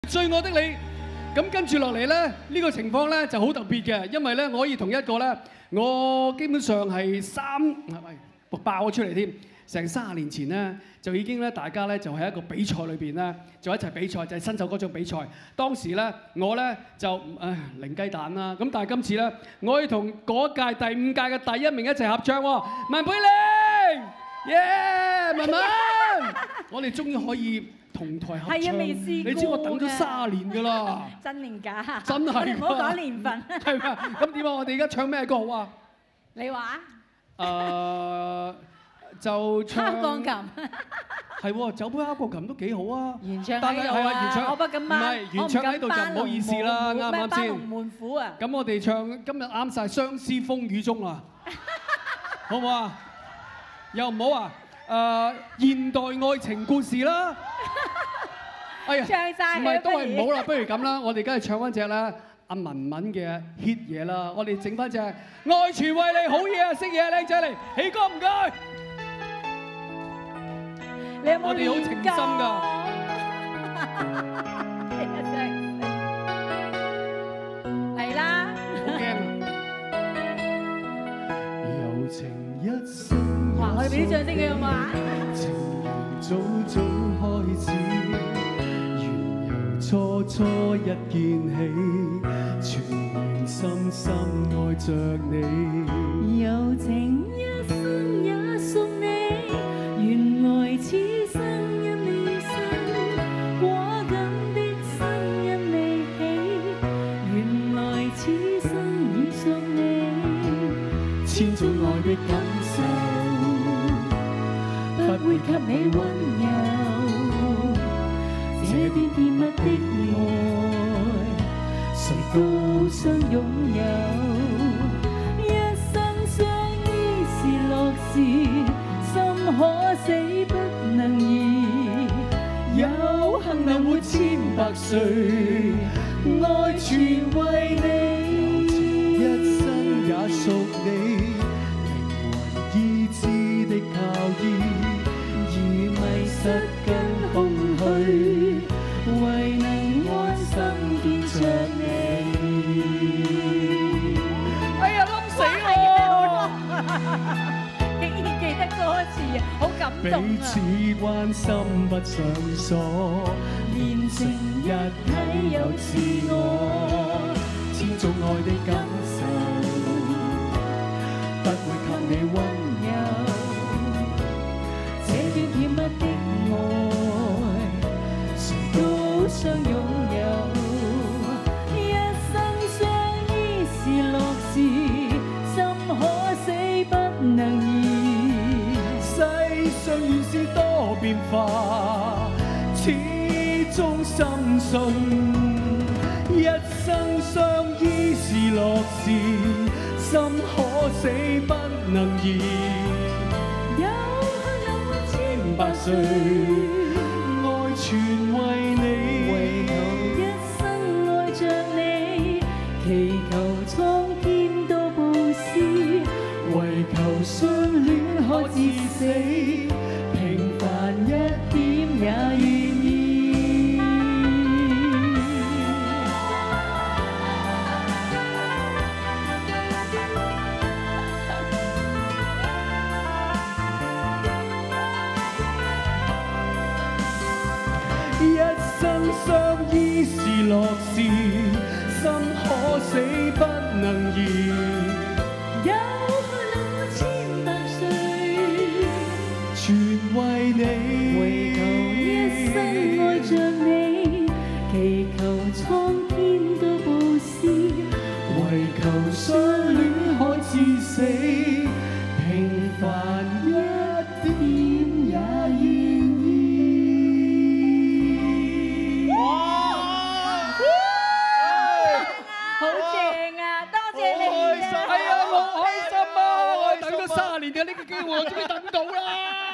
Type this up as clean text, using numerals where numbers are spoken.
最愛的你。咁跟住落嚟咧，呢個情況咧就好特別嘅，因為咧我可以同一個咧，我基本上係爆咗出嚟添。成30年前咧，就已經咧大家咧就喺一個比賽裏邊咧，就一齊比賽，就係新秀歌唱比賽。當時咧我咧就零雞蛋啦，咁但係今次咧，我可以同嗰屆第5屆嘅第1名一齊合唱喎，文佩玲，耶，文文，我哋終於可以同台合唱。 係啊，未試過。 你知我等咗30年㗎啦。 真定假？ 真係。 唔好講年份。 係嘛？咁點啊？我哋而家唱咩歌好啊？ 你話？ 就唱鋼琴。 係喎，酒杯敲鋼琴都幾好啊！ 原唱但係係啊，原唱我不敢班。 唔係原唱喺度就唔好意思啦，啱唔啱先？ 班龍門虎啊！ 咁我哋唱今日啱曬《相思風雨中》啊，好唔好啊？又唔好啊？現代愛情故事啦。哎呀， 唱曬唔係都係唔好啦，不如咁啦，我哋梗係唱翻隻咧阿文文嘅 hit 嘢啦，我哋整翻隻《愛全為你》好嘢啊，識嘢啊，靚仔嚟，起歌唔該。 你有冇我哋好情深㗎。 嚟啦！ 好驚啊！柔情一生。 哇！我哋俾啲掌聲佢好唔好啊？ 情緣早早開始，緣由初初一見起，全然深深愛着你。 柔情一生也屬你，原來此生因你生，果敢的心因你起，原來此生已屬你。 千種愛的感受， 不會給你溫柔，這段甜蜜的愛，誰都想擁有。一生相依是樂事，心可死不能移。有幸能活千百歲，愛全為你。 一生也屬你，靈魂醫治的靠醫， 如迷失跟空虛，為能安心見着你。 哎呀，冧死我！ 竟然記得歌詞啊，好感動彼此啊！ 關心不上鎖， 連成日體有自我， 千種愛的感受，不會給你溫柔。 這段甜蜜的愛，誰都想擁有。一生相依是樂事，心可死不能移。 世上原是多變化，始終深信一生相依是樂事，心可死不能移。 有幸能活千百歲，愛全為你， 為求一生愛着你，祈求蒼天都布施， 為求相戀可至死，平凡一點也願意。一生相依是樂事，心可死不能移。 有幸能活千百歲， 全為你， 為求一生愛着你，祈求蒼天都布施， 為求相戀可至死，平凡一點也願意。 好正啊！多謝你啊！ 係啊，我好開心啊！我等咗30年嘅呢個機會，我終於等到啦！